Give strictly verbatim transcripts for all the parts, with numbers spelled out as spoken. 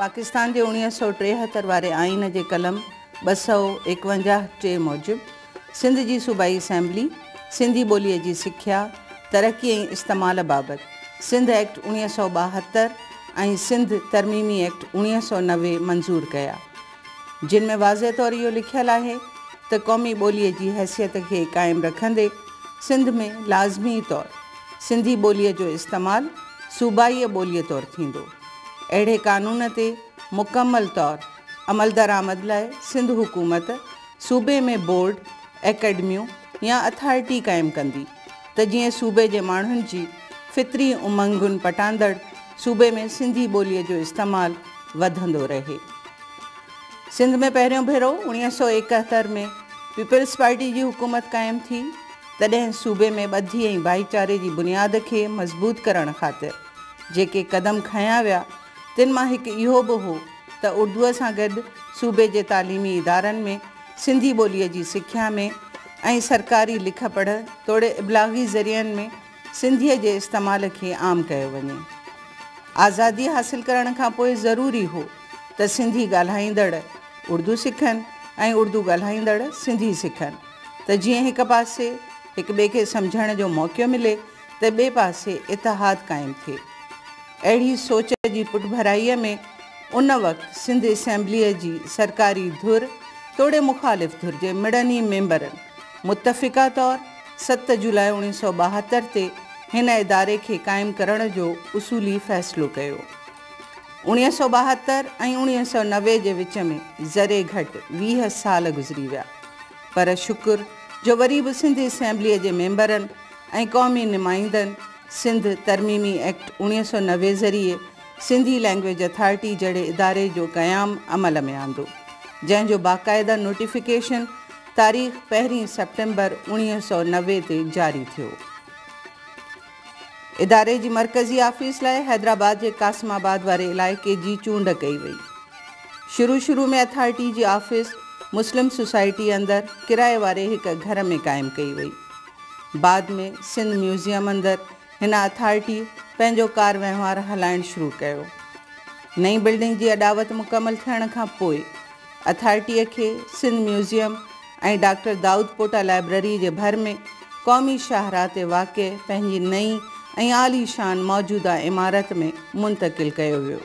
पाकिस्तान के उणिवीह सौ टेहतरि वारे आइन के कलम ॿ सौ एकवंजाह टे मूजिब सिंध की सूबाई असेंबली सिंधी ॿोलीअ की सिख्या तरक्की ऐं इस्तेमाल बाबत सिंध एक्ट उणिवीह सौ ॿाहतरि ऐं सिंध तरमीमी एक्ट उणिवीह सौ नवे मंजूर कया, जिन में वाज़े तौर इहो लिखियल है तो क़ौमी ॿोलीअ की हैसियत के कायम रखंदे सिंध में लाज़मी तौर सिंधी ॿोलीअ जो इस्तेमाल सूबाई ॿोलीअ तौर थींदो। अहिड़े कानून ते मुकम्मल तौर अमल दरामद लाइ सिंध हुकूमत सूबे में बोर्ड, एकेडमियूं या अथॉरिटी कायम कंदी त जीअं सूबे जे माण्हुनि जी फितरी उमंगुनि पटांदड़ सूबे में सिंधी ॿोलीअ जो इस्तेमाल वधंदो रहे। सिंध में पहिरियों भेरो उणिवीह सौ एकहतरि में पीपल्स पार्टी की हुकूमत कायम थी, तॾहिं सूबे में ॿधी ऐं भाईचारे की बुनियाद के मज़बूत करण ख़ातिर जेके कदम खया विया तिन मां हिकु इहो बि हो त उर्दूअ सां गॾु सूबे जे तालीमी इदारनि में सिंधी ॿोलीअ जी सिख्या में ऐं सरकारी लिख पढ़ तोड़े इब्लागी ज़रियनि में सिंधीअ जे इस्तेमाल खे आम कयो वञे। आज़ादी हासिल करण खां पोइ ज़रूरी हो त सिंधी ॻाल्हाईंदड़ उर्दू सिखनि ऐं उर्दू ॻाल्हाईंदड़ सिंधी सिखनि त जीअं हिक पासे हिक ॿिए खे सम्झण जो मौक़ो मिले त ॿिए पासे इतिहाद क़ाइमु थिए। अहिड़ी सोच जी पुठभराईअ में उन वक़्तु सिंध असेंबलीअ जी सरकारी धुर तोड़े मुखालिफ़ धुर जे मिड़नी मेंबरनि मुतफ़िक़ा तौर सत जुलाई उणिवीह सौ ॿाहतरि ते हिन इदारे खे क़ाइमु करण जो उसूली फ़ैसिलो कयो। उणिवीह सौ ॿाहतरि ऐं उणिवीह सौ नवे जे विच में ज़रे घटि वीह साल गुज़री विया, पर शुक्र जो वरी बि सिंध असेंबलीअ जे मेंबरनि ऐं क़ौमी नुमाइंदनि सिंध तरमीमी एक्ट उणिवीह सौ नवे ज़रिए सिंधी लैंग्वेज अथॉरिटी जहिड़े इदारे जो क़याम अमल में आंदो, जंहिंजो बाक़ाइदा नोटिफिकेशन तारीख़ पहिरीं सेप्टेम्बर उणिवीह सौ नवे ते जारी थियो। इदारे जी मरकज़ी ऑफिस लाइ हैदराबाद के कासिमाबाद वारे इलाइक़े की चूंड कई वई। शुरू शुरू में अथॉरिटी की ऑफिस मुस्लिम सोसाइटी अंदर किराए वारे एक घर में कायम कई वई। बाद में सिंध म्यूज़ियम अंदर हिन अथॉरिटी पंहिंजो कार वहिंवार हलाइण शुरू कयो। नई बिल्डिंग की अॾावत मुकम्मल थियण खां पोइ अथॉरिटीअ खे सिंध म्यूज़ियम ऐं डॉक्टर दाऊद पोटा लाइब्रेरी के भर में क़ौमी शाहराह ते वाक़िअ पंहिंजी नई ऐं आलीशान मौजूदा इमारत में मुंतकिल कयो वियो।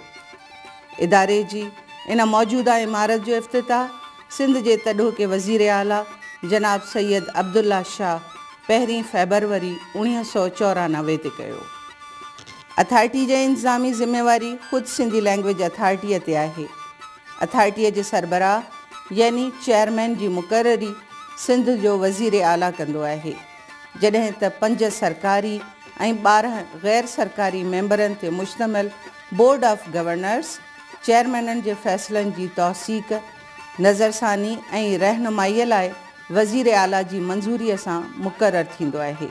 इदारे जी इन मौजूदा इमारत जो इफ्तिताह सिंध के तॾो के वज़ीर आला जनाब सैयद अब्दुल्ला शाह पहिरीं फेबरवरी उणिवीह सौ चौरानवे ते कयो। अथॉरिटी जे इंतज़ामी ज़िम्मेवारी ख़ुद सिंधी लैंग्वेज अथॉरिटीअ ते आहे। अथॉरिटीअ जे सरबराह यानी चेयरमैन की मुक़ररी सिंध जो वज़ीर आला कंदो आहे, जॾहिं त पंज सरकारी ऐं ॿारहं गैर सरकारी मेंबरनि ते मुश्तमिल बोर्ड ऑफ गवर्नर्स चेयरमैननि जे फ़ैसिलनि की तौसीक़ नज़रसानी ऐं रहनुमाईअ लाइ वज़ीर आला की मंजूरीअ सां मुक़रर थींदो आहे।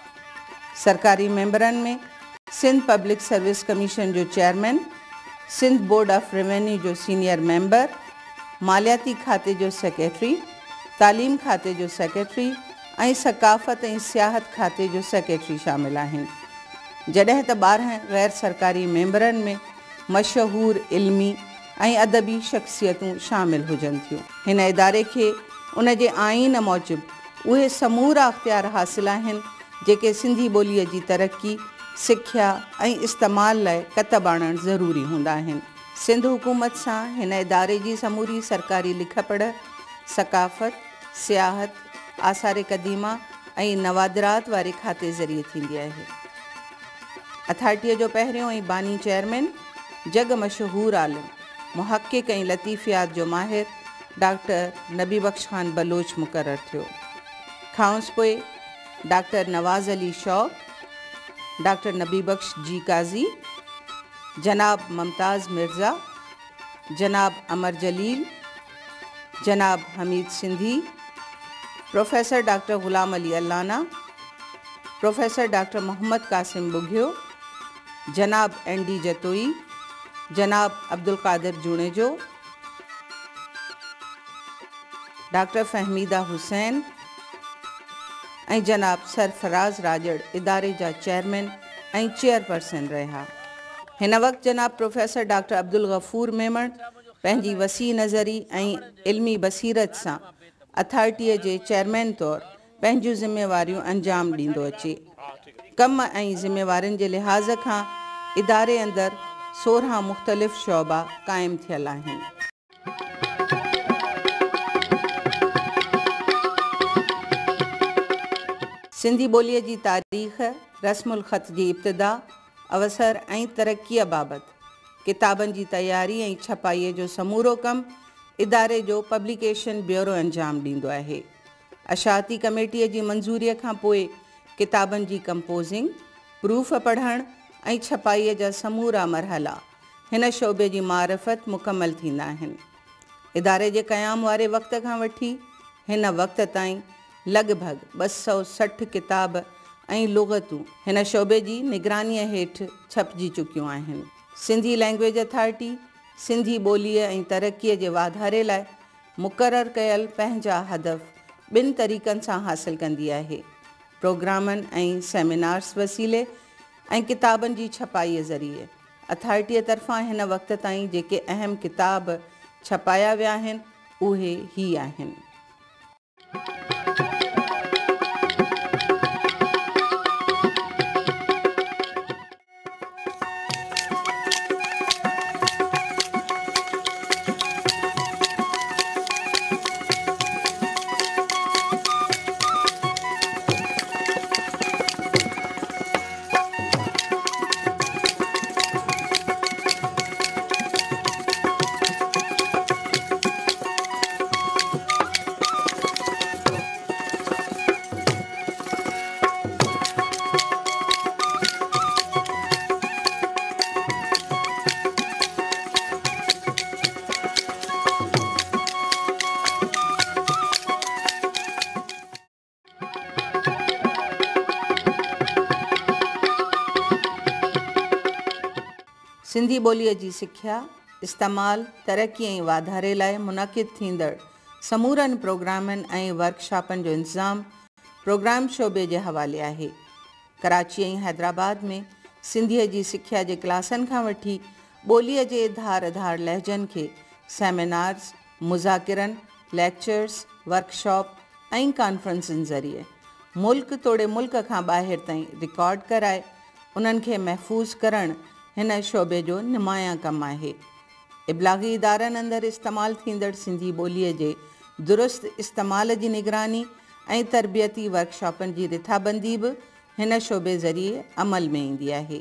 सरकारी मेंबरनि में सिंध पब्लिक सर्विस कमीशन जो chairman, Sindh Board of Revenue जो सीनियर मेंबर, मालियाती खाते जो सेक्रेटरी, तालीम खाते जो सेक्रेटरी ऐं सकाफ़त ऐं सियाहत खाते जो सेक्रेटरी शामिल आहिनि, जॾहिं त ॿारहं गैर सरकारी मेंबरनि में मशहूर इल्मी ऐं अदबी शख्सियतूं शामिल हुजनि थियूं। हिन इदारे खे उन जे आइन मूजिब उहे समूरा अख्तियार हासिल आहिनि जेके सिंधी ॿोलीअ जी तरक्की, सिख्या ऐं इस्तेमाल लाइ कतब आणणु ज़रूरी हूंदा आहिनि। सिंध हुकूमत सां हिन इदारे जी समूरी सरकारी लिख पढ़, सकाफ़त, सियाहत, आसार क़दीमा ऐं नवादिरात वारे खाते ज़रिए थींदी आहे। अथॉरिटीअ जो पहिरियों ऐं बानी चेयरमैन जग मशहूर आलिम, मुहक़िक़ ऐं लतीफ़ियात जो माहिर डॉक्टर नबी बख्श खान बलोच मुक़रर थियो। खांस पोइ डॉक्टर नवाज़ अली शौक़, डॉक्टर नबी बख्श जी काज़ी, जनाब मुमताज़ मिर्ज़ा, जनाब अमर जलील, जनाब Hamid Sindhi, professor doctor Ghulam Ali Allana, professor doctor Mohammad Qasim Bughio, जनाब एन डी जतोई, जनाब अब्दुल कादिर जूनेजो, डॉक्टर फहमीदा हुसैन ऐं जनाब सरफराज़ राजड़ इदारे जा चेयरमैन ऐं चेयरपर्सन रहा। हिन वक़्तु जनाब प्रोफेसर डॉक्टर अब्दुल गफ़ूर मेमण पंहिंजी वसी नज़री ऐं इल्मी बसीरत सां अथॉरिटीअ जे चेयरमैन तौरु पंहिंजूं ज़िम्मेवारियूं अंजाम ॾींदो अचे। कम ऐं ज़िम्मेवारियुनि जे लिहाज़ खां इदारे अंदरि सोरहं मुख़्तलिफ़ शोबा क़ाइमु थियल आहिनि। सिंधी ॿोलीअ जी तारीख़, रस्मुल ख़त जी इब्तिदा, अवसर ऐं तरक़ीअ बाबति किताबनि जी तयारी ऐं छपाईअ जो समूरो कमु इदारे जो पब्लिकेशन ब्यूरो अंजाम ॾींदो आहे। अशाती कमेटीअ जी मंज़ूरीअ खां पोइ किताबनि जी कंपोज़िंग, प्रूफ पढ़णु ऐं छपाईअ जा समूरा मरहला हिन शोबे जी मारिफत मुकमल थींदा आहिनि। इदारे जे क़याम वारे वक़्त खां वठी हिन वक़्त ताईं लॻभॻि ॿ सौ सठि किताब ऐं लुग़तूं हिन शोबे जी निगरानीअ हेठि छपिजी चुकियूं आहिनि। सिंधी लैंग्वेज अथॉरिटी सिंधी ॿोलीअ ऐं तरक़ीअ जे वाधारे लाइ मुक़ररु कयल पंहिंजा हदफ़ ॿिनि तरीक़नि सां हासिलु कंदी आहे: प्रोग्रामनि ऐं सेमिनार्स वसीले ऐं किताबनि जी छपाईअ ज़रिए। अथॉरिटीअ तरफ़ां हिन वक़्त ताईं जेके अहम किताब छपाया विया आहिनि उहे ही आहिनि: सिंधी ॿोलीअ जी सिख्या, इस्तेमालु, तरक़ी ऐं वाधारे लाइ मुनक़िद थींदड़ समूरनि प्रोग्रामनि ऐं वर्कशॉपनि जो इंतज़ाम प्रोग्राम शोबे जे हवाले आहे। कराची ऐं हैदराबाद में सिंधीअ जी सिख्या जे क्लासनि खां वठी ॿोलीअ जे धार धार लहजनि खे सेमिनार्स, मुज़ाकिरनि, लेक्चर्स, वर्कशॉप ऐं कॉन्फ्रेंसनि ज़रिए मुल्क तोड़े मुल्क खां ॿाहिरि ताईं रिकॉर्ड कराए उन्हनि खे महफ़ूज़ करणु हिन शोबे जो निमाया कमु आहे। इब्लागी इदारनि अंदरि इस्तेमालु थींदड़ सिंधी ॿोलीअ जे दुरुस्त इस्तेमाल जी निगरानी ऐं तरबियती वर्कशॉपनि जी रिथाबंदी बि हिन शोबे ज़रिए अमल में ईंदी आहे।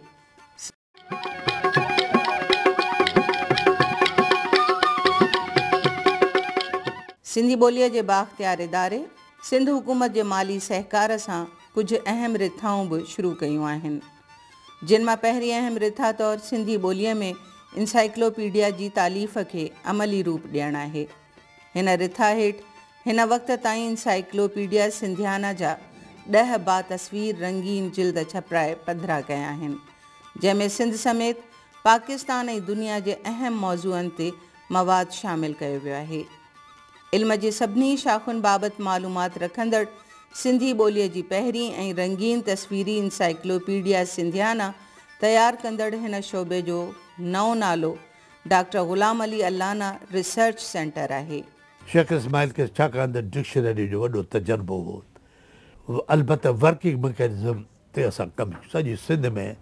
सिंधी ॿोलीअ जे बाख़्तियार इदारे सिंध हुकूमत जे माली सहकार सां कुझु अहम रिथाऊं बि शुरू कयूं आहिनि, जिन मां पहिरीं अहम रिथा तौरु सिंधी ॿोलीअ में इंसाइक्लोपीडिया जी तालीफ़ खे अमली रूप ॾियणु आहे। हिन रिथा हेठि हिन वक़्त ताईं इंसाइक्लोपीडिया सिंधियाना जा ॾह बा तस्वीर रंगीन जिल्द छपराए पधिरा कया आहिनि, जंहिंमें सिंध समेत पाकिस्तान ऐं दुनिया जे अहम मौज़ूअनि ते मवाद शामिलु कयो वियो आहे। इल्म जी सभिनी शाख़ुनि बाबति मालूमात रखंदड़ सिंधी ॿोलीअ जी पहिरीं ऐं रंगीन तस्वीरी इंसाइक्लोपीडिया सिंधियाना तयारु कंदड़ हिन शोबे जो नओं नालो doctor Ghulam Ali Allana Research Centre आहे। शेख इस्माइल खे छाकाणि त डिक्शनरी जो वॾो तजुर्बो हो, अलबत्त वर्किंग मैकेनिज़म ते असां कमु सॼी सिंध में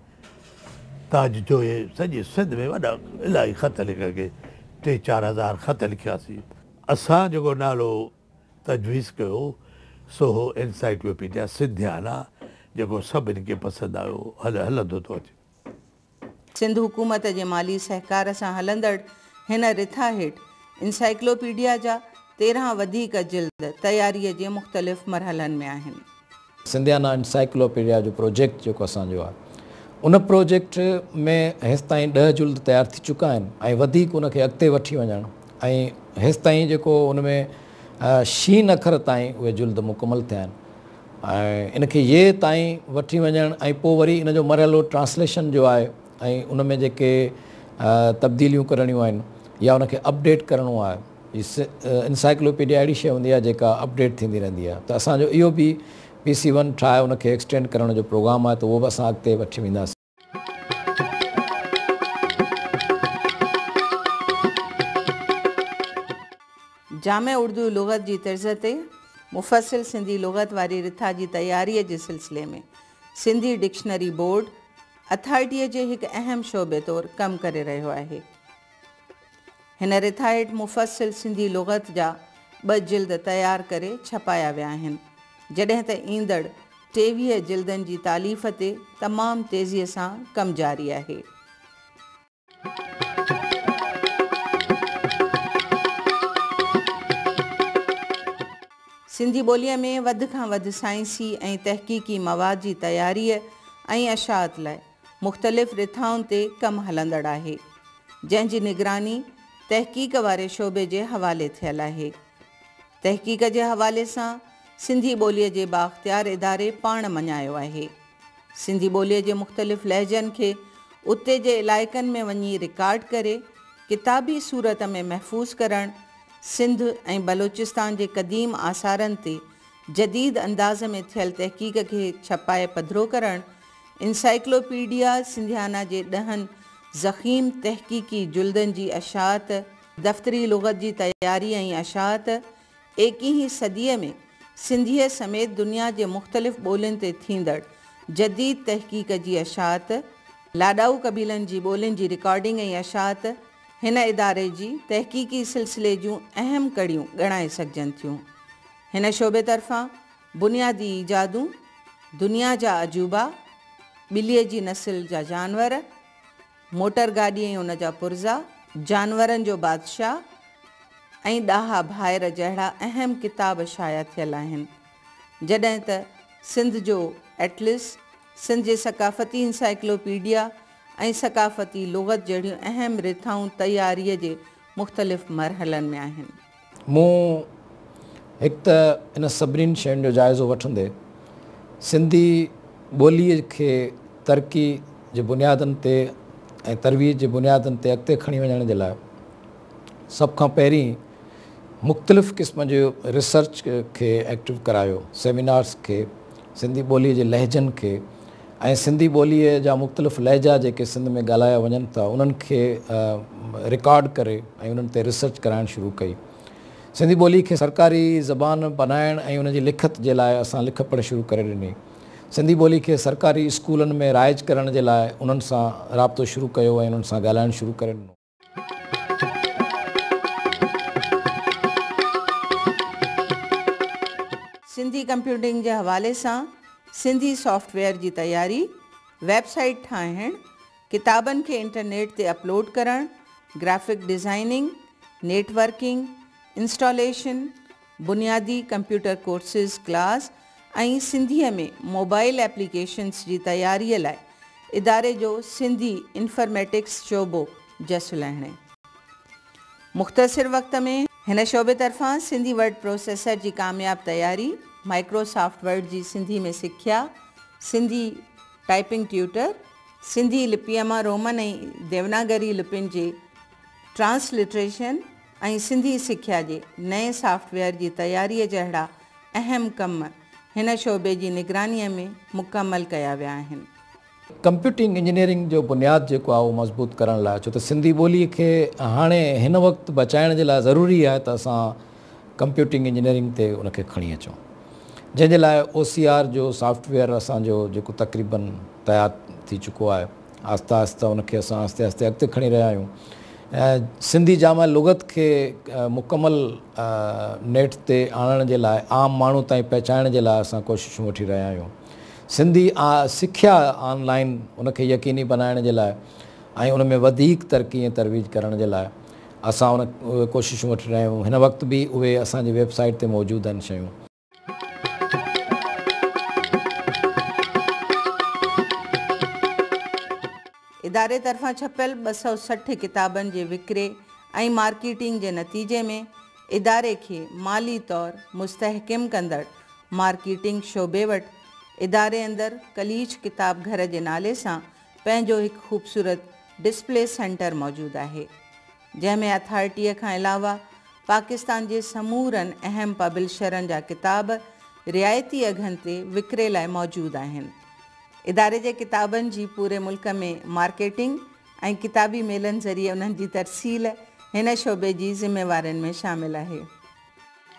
ताज जो सॼी सिंध में वॾा इलाही ख़त लिखिया के टे चारि हज़ार ख़त लिखियासीं। असां जेको नालो तजवीज़ कयो सो हो इंसाइक्लोपीडिया सिंधियाना, जेको सभिनी खे पसंदि आयो, हल हलंदो थो अचे। सिंध हुकूमत जे माली सहकार सां हलंदड़ हिन रिथा हेठि इंसाइक्लोपीडिया जा तेरहं वधीक जिल्द तयारीअ जे मुख़्तलिफ़ मरहलनि में आहिनि। सिंधियाना इंसाइक्लोपीडिया जो प्रोजेक्ट जेको असांजो आहे, उन प्रोजेक्ट में हेसि ताईं ॾह जुल्द तयारु थी चुका आहिनि ऐं वधीक उनखे अॻिते वठी वञणु ऐं हेसि ताईं जेको उन में शीन अखर ताईं उहे जुल्द मुकमल थिया आहिनि ऐं इनखे ये ताईं वठी वञणु ऐं पोइ वरी इन जो मरहलो ट्रांसलेशन जो आहे ऐं उन में जेके तब्दीलियूं करणियूं आहिनि या उनखे अपडेट करिणो आहे। इंसाइक्लोपीडिया अहिड़ी शइ हूंदी आहे जेका अपडेट थींदी रहंदी आहे, त असांजो इहो बि पी सी वन ठाहे उनखे एक्सटेंड करण जो प्रोग्राम आहे, त उहो बि असां अॻिते वठी वेंदासीं। जामे उर्दू लुग़त जी तर्ज़ ते मुफ़सिल सिंधी लुग़त वारी रिथा जी तयारीअ जे सिलसिले में सिंधी डिक्शनरी बोर्ड अथॉरिटीअ जे हिकु अहम शोबे तौरु कमु करे रहियो आहे। हिन रिथा हेठि मुफ़सिल सिंधी लुग़त जा ॿ जिल्द तयारु करे छपाया विया आहिनि, जॾहिं त ईंदड़ टेवीह जिल्दनि जी तालीफ़ ते तमामु तेज़ीअ सां कमु जारी आहे। सिंधी ॿोलीअ में वधि खां वधि साइंसी ऐं तहक़ीक़ी मवाद जी तयारीअ ऐं अशात लाइ मुख़्तलिफ़ रिथाउनि ते कमु हलंदड़ आहे, जंहिंजी निगरानी तहक़ीक़ वारे शोबे जे हवाले थियल आहे। तहक़ीक़ जे हवाले सां सिंधी ॿोलीअ जे बाख़्तियार इदारे पाण मञायो आहे। सिंधी ॿोलीअ जे मुख़्तलिफ़ लहजनि खे उते जे इलाइक़नि में वञी रिकॉर्ड करे किताबी सूरत में महफ़ूज़ करणु, सिंध ऐं बलोचिस्तान जे क़दीम आसारनि ते जदीद अंदाज़ में थियल तहक़ीक़ खे छपाए पधिरो करणु, इंसाइक्लोपीडिया सिंधियाना जे ॾहनि ज़ख़ीम तहक़ीक़ी जुल्दनि जी अशात, दफ़्तरी लुग़त जी तयारी ऐं अशात, एकवीहीं सदीअ में सिंधीअ समेत दुनिया जे मुख़्तलिफ़ ॿोलियुनि ते थींदड़ जदीद तहक़ीक़ जी अशात, लाॾाऊ कबीलनि जी ॿोलियुनि जी रिकॉर्डिंग ऐं अशात हिन इदारे जी तहक़ीक़ी सिलसिले जूं अहम कड़ियूं ॻणाए सघजनि थियूं। हिन शोबे तरफ़ां बुनियादी ईजादूं, दुनिया जा अजूबा, ॿिलीअ जी नस्ल जा जानवर, मोटर गाॾी ऐं उन जा पुर्ज़ा, जानवरनि जो बादशाह ऐं ॾाहा भाइर जहिड़ा अहम किताब शाया थियल आहिनि, जॾहिं त सिंध जो एटलिस, सिंध जे सकाफ़ती इंसाइक्लोपीडिया ऐं सकाफ़ती लुग़त जहिड़ियूं अहम रिथाऊं तयारीअ जे मुख़्तलिफ़ मरहलनि में आहिनि। मूं हिकु त इन सभिनीनि शयुनि जो जाइज़ो वठंदे सिंधी ॿोलीअ खे तरक़ी जे बुनियादनि ते ऐं तरवीज जे बुनियादनि ते अॻिते खणी वञण जे लाइ सभ खां पहिरीं मुख़्तलिफ़ क़िस्म जो रिसर्च खे एक्टिव करायो, सेमिनार्स खे, सिंधी ॿोलीअ जे लहजनि खे ऐं सिंधी ॿोलीअ जा मुख़्तलिफ़ लहजा जेके सिंध में ॻाल्हाया वञनि था उन्हनि खे रिकॉर्ड करे ऐं उन्हनि ते रिसर्च कराइणु शुरू कई। सिंधी ॿोली खे सरकारी ज़बान बनाइण ऐं उनजी लिखत जे लाइ असां लिख पढ़ शुरू करे ॾिनी। सिंधी ॿोली खे सरकारी स्कूलनि में राइज करण जे लाइ उन्हनि सां राब्तो शुरू कयो ऐं उन्हनि सां ॻाल्हाइणु शुरू करे ॾिनो। सिंधी कंप्यूटिंग जे हवाले सां सिंधी सॉफ्टवेयर जी तयारी, वेबसाइट ठाहिणु, किताबनि खे इंटरनेट ते अपलोड करणु, ग्राफिक डिज़ाइनिंग, नेटवर्किंग, इंस्टॉलेशन, बुनियादी कंप्यूटर कोर्सिस क्लास ऐं सिंधीअ में मोबाइल एप्लीकेशन्स जी तयारीअ लाइ इदारे जो सिंधी इंफॉर्मेटिक्स शोबो जस लहिणे। मुख़्तसिर वक़्त में हिन शोबे तरफ़ां सिंधी वर्ड प्रोसेसर जी कामयाब तयारी, माइक्रोसॉफ्ट वर्ड जी सिंधी में सिख्या, सिंधी टाइपिंग ट्यूटर, सिंधी लिपीअ मां रोमन ऐं देवनागरी लिपियुनि जे ट्रांसलिट्रेशन ऐं सिंधी सिख्या जे नए सॉफ्टवेयर जी तयारीअ जहिड़ा अहम कम हिन शोबे जी निगरानीअ में मुकमल कया विया आहिनि। कंप्यूटिंग इंजीनियरिंग जो बुनियादु जेको आहे उहो मज़बूत करण लाइ, छो त सिंधी ॿोलीअ खे हाणे हिन वक़्तु बचाइण जे लाइ ज़रूरी आहे त असां कंप्यूटिंग इंजीनियरिंग ते उनखे खणी अचूं, जंहिंजे लाइ ओ सी आर जो सॉफ्टवेयर असांजो जेको तक़रीबन तयारु थी चुको आहे, आहिस्ता आहिस्ता उनखे असां आहिस्ते आहिस्ते अॻिते खणी रहिया आहियूं। ऐं सिंधी जामा लुग़त खे मुकमल नेट ते आणण जे लाइ, आम माण्हू ताईं पहुचाइण जे लाइ असां कोशिशूं वठी रहिया आहियूं। सिंधी सिख्या ऑनलाइन उनखे यकीनी बनाइण जे लाइ ऐं उन में वधीक तरक़ी ऐं तरवीज करण जे लाइ असां उन उहे कोशिशूं वठी रहिया आहियूं। हिन वक़्तु बि उहे असांजी वेबसाइट ते मौजूदु आहिनि शयूं। इदारे तरफ़ां छपियल ॿ सौ सठि किताबनि जे विकिरे ऐं मार्केटिंग जे नतीजे में इदारे खे माली तौरु मुस्तहकिम कंदड़ मार्केटिंग शोबे वटि इदारे अंदरि कलीज किताब घर जे नाले सां पंहिंजो हिकु ख़ूबसूरत डिस्प्ले सेंटर मौजूदु आहे, जंहिंमें अथॉरिटीअ खां अलावा पाकिस्तान जे समूरनि अहम पब्लिशरनि जा किताब रिआयती अघनि ते विकिरे लाइ मौजूदु आहिनि। इदारे जे किताबनि जी पूरे मुल्क में मार्केटिंग ऐं किताबी मेलनि ज़रिए उन्हनि जी तरसील हिन शोबे जी ज़िम्मेवारनि में शामिल आहे।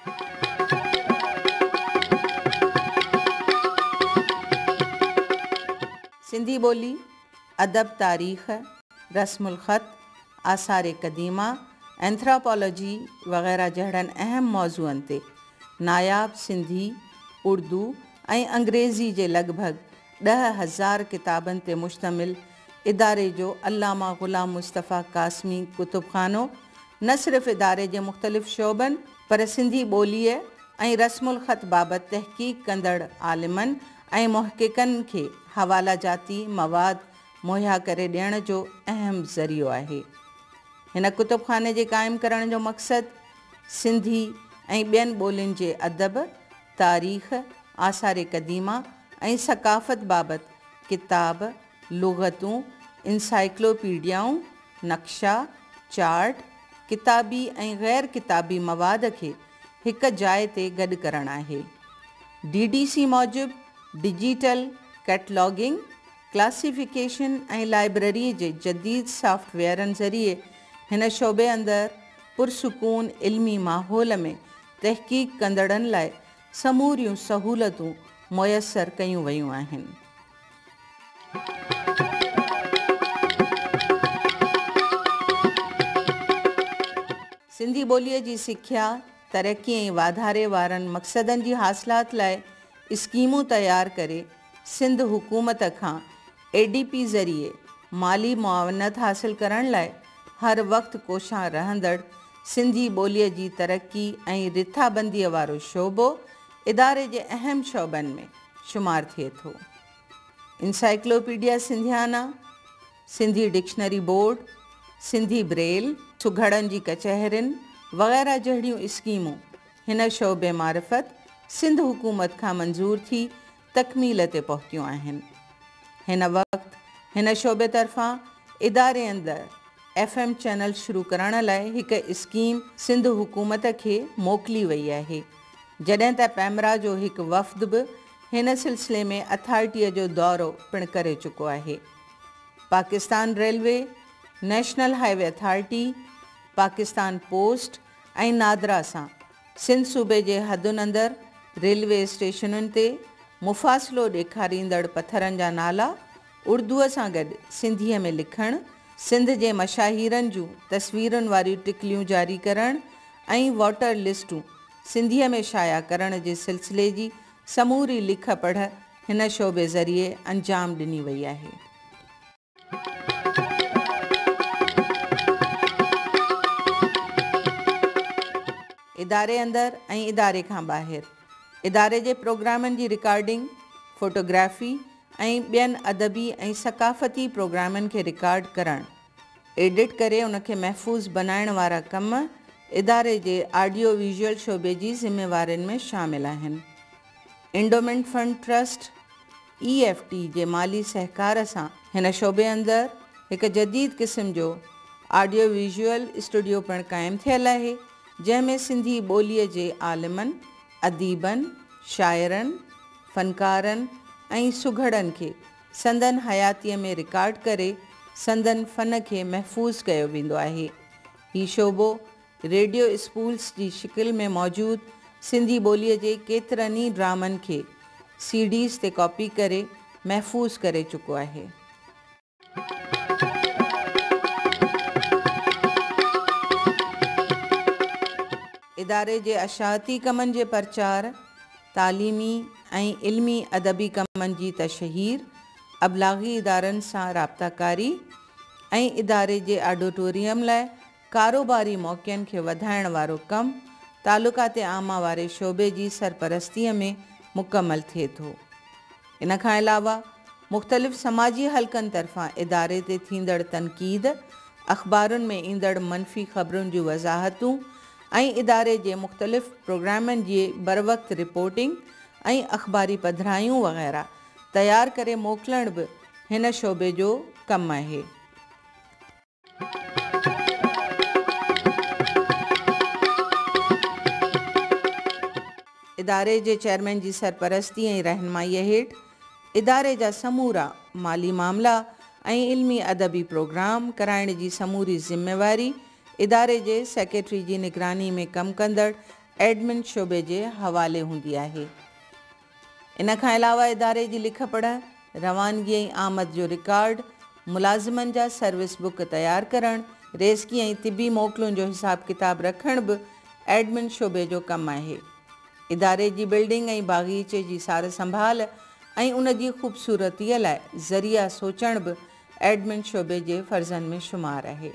सिंधी ॿोली अदब तारीख़ रस्मुल ख़त आसार क़दीमा एंथ्रोपोलॉजी वग़ैरह जहिड़नि अहम मौज़ूअनि ते नायाब सिंधी उर्दू ऐं अंग्रेज़ी जे लॻभॻि ॾह हज़ार किताबनि ते मुश्तमिल इदारे जो अल्लामा ग़ुलाम मुस्तफ़ा क़ासमी कुतुबखानो न सिर्फ़ु इदारे जे मुख़्तलिफ़ शोबनि पर सिंधी ॿोलीअ ऐं रस्मुल ख़त बाबति तहक़ीक़ कंदड़ आलिमनि ऐं मुहक़िक़नि खे हवाला जाती मवाद मुहैया करे ॾियण जो अहम ज़रियो आहे। हिन कुतुबखाने जे क़ाइमु करण जो मक़सदु सिंधी ऐं ॿियनि ॿोलियुनि जे अदब तारीख़ आसार क़दीमा ऐं सक़ाफ़त बाबति किताब लुग़तूं इंसाइक्लोपीडियाऊं नक्शा चार्ट किताबी ऐं ग़ैर किताबी मवाद खे हिक जाइ ते गॾु करणु आहे। डी डी सी मूजिबि डिजिटल कैटलॉगिंग क्लासिफिकेशन ऐं लाइब्रेरी जे जदीद सॉफ्टवेयरनि ज़रिए हिन शोबे अंदरि पुरसुकून इल्मी माहौल में तहक़ीक़ कंदड़नि लाइ समूरियूं सहूलतूं मुयसर कयूं वयूं आहिनि। सिंधी ॿोलीअ जी सिख्या तरक़ी ऐं वाधारे वारनि मक़सदनि जी हासिलात लाइ स्कीमूं तयारु करे सिंध हुकूमत खां ए डी पी ज़रिए माली मुआवनत हासिल करण लाइ हर वक़्तु कोशां रहंदड़ सिंधी ॿोलीअ जी तरक़ी ऐं रिथाबंदीअ वारो शोबो इदारे जे अहम शोबनि में शुमारु थिए थो। Encyclopedia Sindhiana Sindhi Dictionary Board Sindhi braille सुघड़नि जी कचहरियुनि वग़ैरह जहिड़ियूं स्कीमूं हिन शोबे मारिफत सिंध हुकूमत खां मंज़ूर थी तकमील ते पहुतियूं आहिनि। हिन वक़्तु हिन शोबे तरफ़ां इदारे अंदरि एफ एम चैनल शुरू करण लाइ हिकु स्कीम सिंध हुकूमत खे मोकिली वई आहे, जॾहिं त पैमरा जो हिकु वफ़द बि हिन सिलसिले में अथॉरिटीअ जो दौरो पिणु करे चुको आहे। Pakistan Railway National Highway Authority Pakistan Post ऐं नादरा सां सिंध सूबे जे हदुनि अंदरि रेलवे स्टेशनुनि ते मुफ़ासिलो ॾेखारींदड़ पथरनि जा नाला उर्दूअ सां गॾु सिंधीअ में लिखणु सिंध जे मशाहीरनि जूं तस्वीरुनि वारियूं टिकलियूं जारी करणु ऐं वोटर लिस्टूं सिंधीअ में शाया करण जे सिलसिले जी समूरी लिख पढ़ हिन शोबे ज़रिए अंजाम ॾिनी वई आहे। इदारे अंदरि ऐं इदारे खां ॿाहिरि इदारे जे प्रोग्रामनि जी रिकॉर्डिंग फोटोग्राफी ऐं ॿियनि अदबी ऐं सक़ाफ़ती प्रोग्रामनि खे रिकॉर्ड करणु एडिट करे उनखे महफ़ूज़ बनाइण वारा कम इदारे जे ऑडियो विजुअल शोबे जी ज़िम्मेवारियुनि में शामिल आहिनि। Endowment fund trust E F T जे माली सहकार सां हिन शोबे अंदरि हिकु जदीद क़िस्म जो ऑडियो विजुअल स्टूडियो पिणु क़ाइमु थियल आहे, जंहिंमें सिंधी ॿोलीअ जे आलिमनि अदीबनि शाइरनि फ़नकारनि ऐं सुघड़नि खे संदन हयातीअ में रिकॉर्ड करे संदन फ़न खे महफ़ूज़ कयो वेंदो आहे। हीउ शोबो रेडियो स्पूल्स जी शिकिल में मौजूदु सिंधी ॿोलीअ जे केतिरनि ई ड्रामनि खे सी डीज़ ते कॉपी करे महफ़ूज़ करे चुको आहे। इदारे जे अशाती कमनि जे प्रचार तालीमी ऐं इल्मी अदबी कमनि जी तशहीर अबलागी इदारनि सां राब्ताकारी ऐं इदारे जे ऑडिटोरियम लाइ कारोबारी मौक़नि खे वधाइण वारो कमु तालुकात आमा वारे शोबे जी सरपरस्तीअ में मुकमल थिए थो। इन खां अलावा मुख़्तलिफ़ समाजी हलक़नि तरफ़ां इदारे ते थींदड़ तनक़ीद अख़बारुनि में ईंदड़ मनफ़ी ख़बरुनि जूं वज़ाहतूं ऐं इदारे जे मुख़्तलिफ़ प्रोग्रामनि जी बर वक़्तु रिपोर्टिंग ऐं अख़बारी पधिरायूं वग़ैरह तयारु करे मोकिलण बि हिन शोबे जो कमु आहे। इदारे जे चेयरमैन जी सरपरस्ती ऐं रहनुमाईअ हेठि इदारे जा समूरा माली मामला ऐं इल्मी अदबी प्रोग्राम कराइण जी समूरी ज़िम्मेवारी इदारे जे सेक्रेटरी जी निगरानी में कमु कंदड़ एडमिन शोबे जे हवाले हूंदी आहे। इन खां अलावा इदारे जी लिख पढ़, रवानगी ऐं आमद जो रिकॉर्ड, मुलाज़िमनि जा सर्विस बुक तयारु करणु, रेज़की ऐं तिबी मोकलुनि जो हिसाब किताब रखण बि एडमिन शोबे जो कमु आहे। इदारे जी बिल्डिंग ऐं बाग़ीचे जी सार संभाल ऐं उन जी ख़ूबसूरतीअ लाइ ज़रिया सोचण बि एडमिन शोबे जे फ़र्ज़नि में शुमार आहे।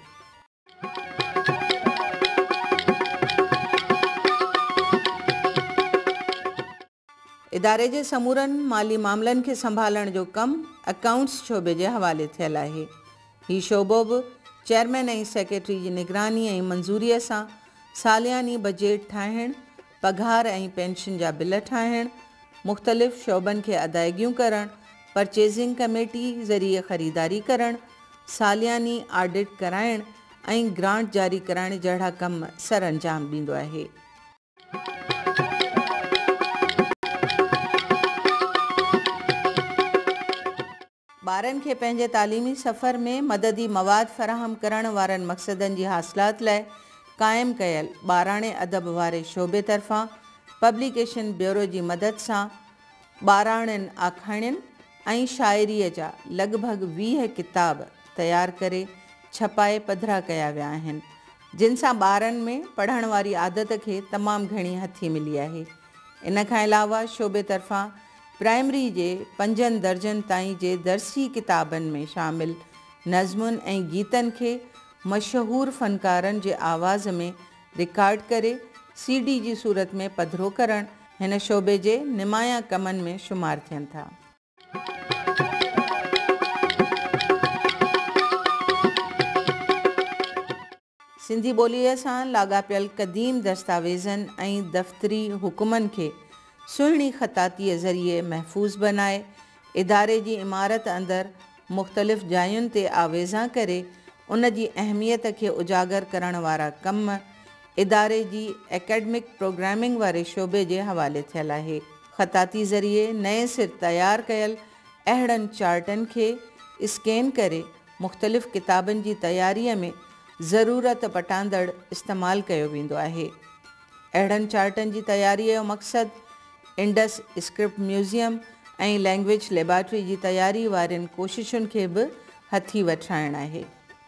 इदारे जे समूरनि माली मामलनि खे संभालण जो कमु अकाउंट्स शोबे जे हवाले थियल आहे। हीउ शोबो बि चेयरमैन ऐं सेक्रेटरी जी निगरानी ऐं मंज़ूरीअ सां सालियानी बजेट ठाहिणु, पघार ऐं पेंशन जा बिल ठाहिणु, मुख़्तलिफ़ शोबनि खे अदायगियूं करणु, परचेज़िंग कमेटी ज़रिए ख़रीदारी करणु, सालियानी ऑडिट कराइणु ऐं ग्रांट जारी कराइण जहिड़ा कम सर अंजाम ॾींदो आहे। ॿारनि खे पंहिंजे तालीमी सफ़र में मददी मवाद फ़राहम करण वारनि मक़सदनि जी हासिलात लाइ क़ाइमु कयल ॿाराणे अदब वारे शोबे तरफ़ां पब्लिकेशन ब्यूरो जी मदद सां ॿाराणनि आखाणियुनि ऐं शाइरीअ जा लॻभॻि वीह किताब तयारु करे छपाए पधिरा कया विया आहिनि, जिन सां ॿारनि में पढ़ण वारी आदत खे तमामु घणी हथी मिली आहे। इन खां अलावा शोबे तरफ़ां प्राइमरी जे पंजनि दर्जनि ताईं जे दर्सी किताबनि में शामिल नज़मुनि ऐं गीतनि खे मशहूरु फ़नकारनि जे आवाज़ में रिकॉर्ड करे सी डी जी सूरत में पधिरो करणु हिन शोबे जे निमाया कमनि में शुमार थियनि था। सिंधी ॿोलीअ सां लाॻापियल क़दीम दस्तावेज़नि ऐं दफ़्तरी हुकुमनि खे सुहिणी ख़तातीअ ज़रिए महफ़ूज़ बनाए इदारे जी इमारत अंदरि मुख़्तलिफ़ जायुनि ते आवेज़ा करे उन जी अहमियत खे उजागर करण वारा कम इदारे जी एकेडमिक प्रोग्रामिंग वारे शोबे जे हवाले थियल आहे। ख़ताती ज़रिए नए सिर तयारु कयल अहिड़नि चार्टनि खे स्कैन करे मुख़्तलिफ़ किताबनि जी तयारीअ में ज़रूरत पटांदड़ इस्तेमालु कयो वेंदो आहे। अहिड़नि चार्टनि जी तयारीअ जो मक़सदु इंडस स्क्रिप्ट म्यूज़ियम ऐं लैंग्वेज लेबॉरेटरी जी तयारी वारनि कोशिशुनि खे बि हथी वठाइणु आहे।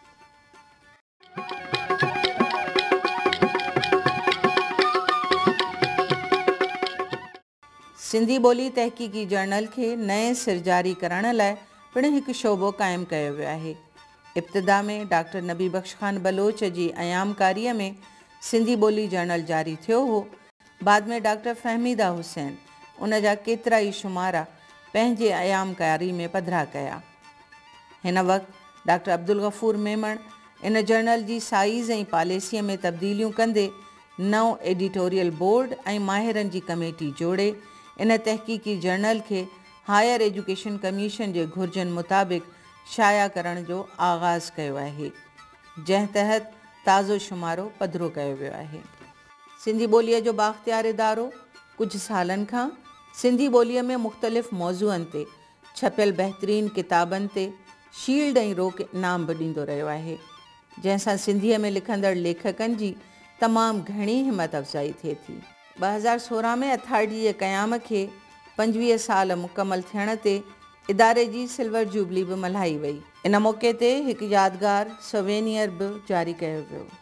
सिंधी ॿोली तहक़ीक़ी जर्नल खे नए सिर जारी करण लाइ पिणु हिकु शोबो क़ाइमु कयो वियो आहे। इब्तिदा में डॉक्टर नबी बख़्श ख़ान बलोच जी अयामकारीअ में सिंधी ॿोली जर्नल जारी थियो हो। बाद में डॉक्टर फ़हमीदा हुसैन उन जा केतिरा ई शुमारा पंहिंजे अयामकारी में पधिरा कया। हिन वक़्तु डॉक्टर अब्दुल गफ़ूर मेमण इन जर्नल जी साइज़ ऐं पॉलिसीअ में तब्दीलियूं कंदे नओं एडिटोरियल बोर्ड ऐं माहिरनि जी कमेटी जोड़े इन तहक़ीक़ी जर्नल खे हायर एजुकेशन कमीशन जे घुर्जनि मुताबिक़ शाया करण जो आगाज़ कयो आहे, जंहिं तहत ताज़ो शुमारो पधिरो कयो वियो आहे। सिंधी ॿोलीअ जो बाख़्तियार इदारो कुझु सालनि खां सिंधी ॿोलीअ में मुख़्तलिफ़ मौज़ूअनि ते छपियल बहितरीन किताबनि ते शील्ड ऐं रोक इनाम बि ॾींदो रहियो आहे, जंहिंसां सिंधीअ में लिखंदड़ लेखकनि जी तमामु घणी हिमत अफ़ज़ाई थिए थी। ॿ हज़ार सोरहं में अथॉरिटी जे क़याम खे पंजवीह साल मुकमल थियण ते इदारे जी सिल्वर जुबली बि मल्हाई वई। इन मौक़े ते हिकु यादगार सवेनियर बि जारी कयो वियो।